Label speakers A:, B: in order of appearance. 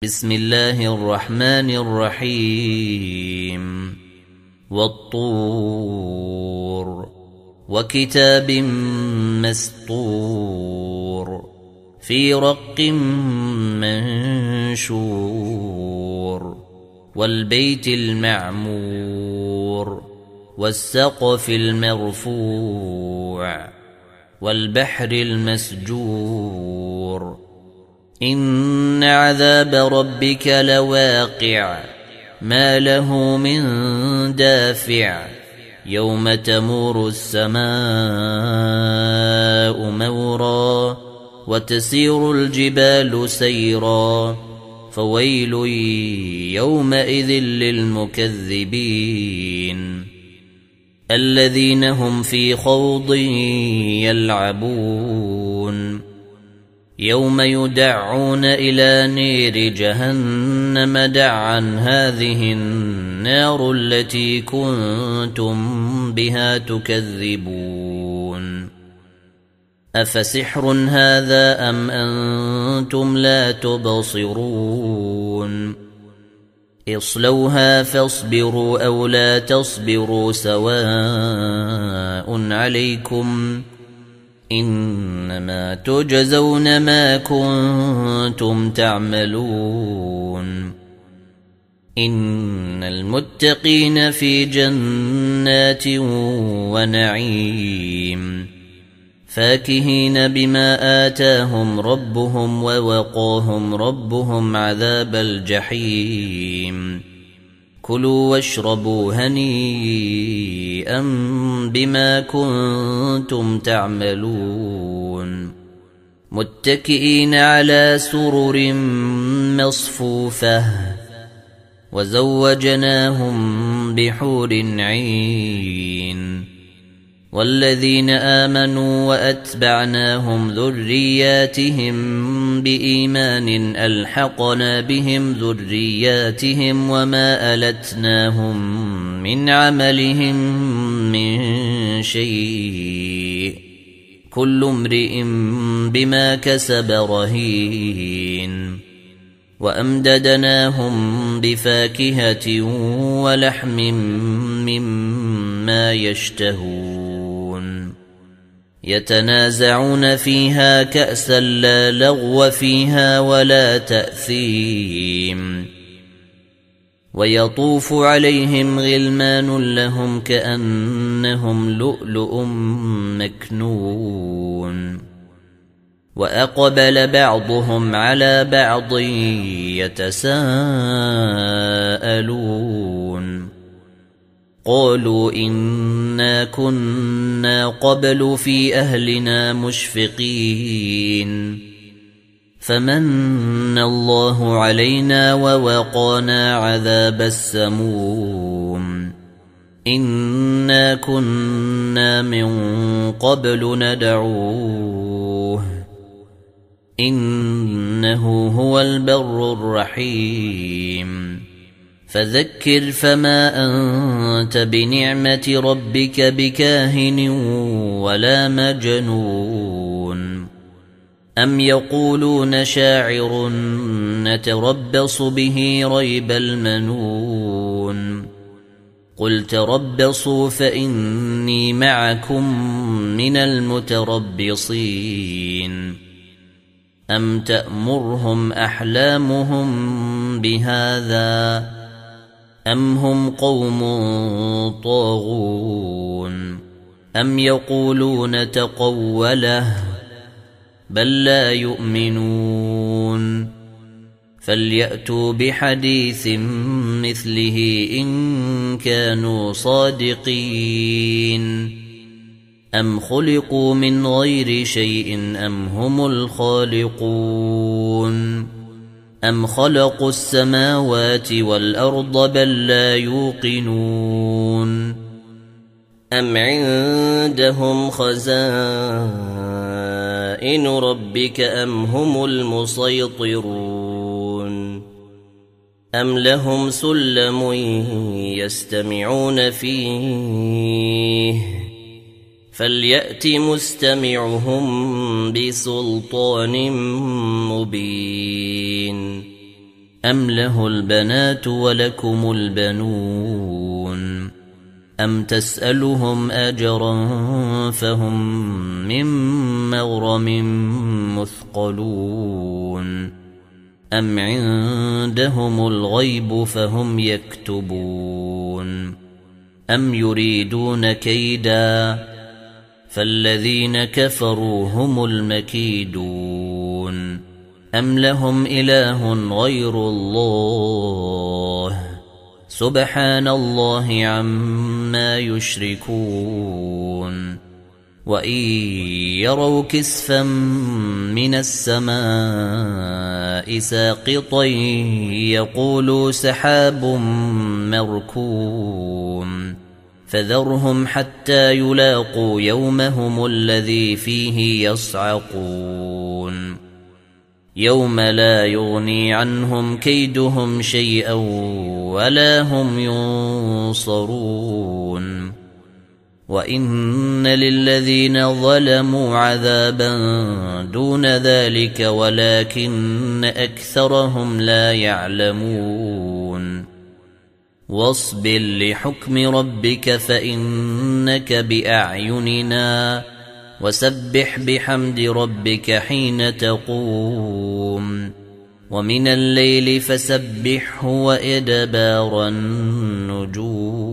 A: بسم الله الرحمن الرحيم والطور وكتاب مسطور في رق منشور والبيت المعمور والسقف المرفوع والبحر المسجور إن عذاب ربك لواقع ما له من دافع يوم تمور السماء مورا وتسير الجبال سيرا فويل يومئذ للمكذبين الذين هم في خوض يلعبون يوم يدعون إلى نير جهنم دعا هذه النار التي كنتم بها تكذبون أفسحر هذا أم أنتم لا تبصرون اصلوها فاصبروا أو لا تصبروا سواء عليكم إنما تجزون ما كنتم تعملون إن المتقين في جنات ونعيم فاكهين بما آتاهم ربهم ووقاهم ربهم عذاب الجحيم كلوا واشربوا هنيئا بما كنتم تعملون متكئين على سرر مصفوفة وزوجناهم بحور عين والذين آمنوا وأتبعناهم ذرياتهم بإيمان ألحقنا بهم ذرياتهم وما ألتناهم من عملهم من شيء كل امرئ بما كسب رهين وأمددناهم بفاكهة ولحم مما يشتهون يتنازعون فيها كأسا لا لغو فيها ولا تأثيم ويطوف عليهم غلمان لهم كأنهم لؤلؤ مكنون وأقبل بعضهم على بعض يتساءلون قالوا إنا كنا قبل في أهلنا مشفقين فمن الله علينا ووقانا عذاب السموم إنا كنا من قبل ندعوه إنه هو البر الرحيم فذكر فما أنت بنعمة ربك بكاهن ولا مجنون أم يقولون شاعر نتربص به ريب المنون قل تربصوا فإني معكم من المتربصين أم تأمرهم أحلامهم بهذا أم هم قوم طاغون أم يقولون تقوله بل لا يؤمنون فليأتوا بحديث مثله إن كانوا صادقين أم خلقوا من غير شيء أم هم الخالقون أم خلقوا السماوات والأرض بل لا يوقنون أم عندهم خزائن ربك أم هم المسيطرون أم لهم سلم يستمعون فيه فليأت مستمعهم بسلطان مبين أم له البنات ولكم البنون أم تسألهم أجرا فهم من مغرم مثقلون أم عندهم الغيب فهم يكتبون أم يريدون كيدا فالذين كفروا هم المكيدون أم لهم إله غير الله سبحان الله عما يشركون وإن يروا كسفا من السماء ساقطا يقولوا سحاب مركوم فذرهم حتى يلاقوا يومهم الذي فيه يصعقون يوم لا يغني عنهم كيدهم شيئا ولا هم ينصرون وإن للذين ظلموا عذابا دون ذلك ولكن أكثرهم لا يعلمون واصبر لحكم ربك فإنك بأعيننا وسبح بحمد ربك حين تقوم ومن الليل فسبحه وإدبار النجوم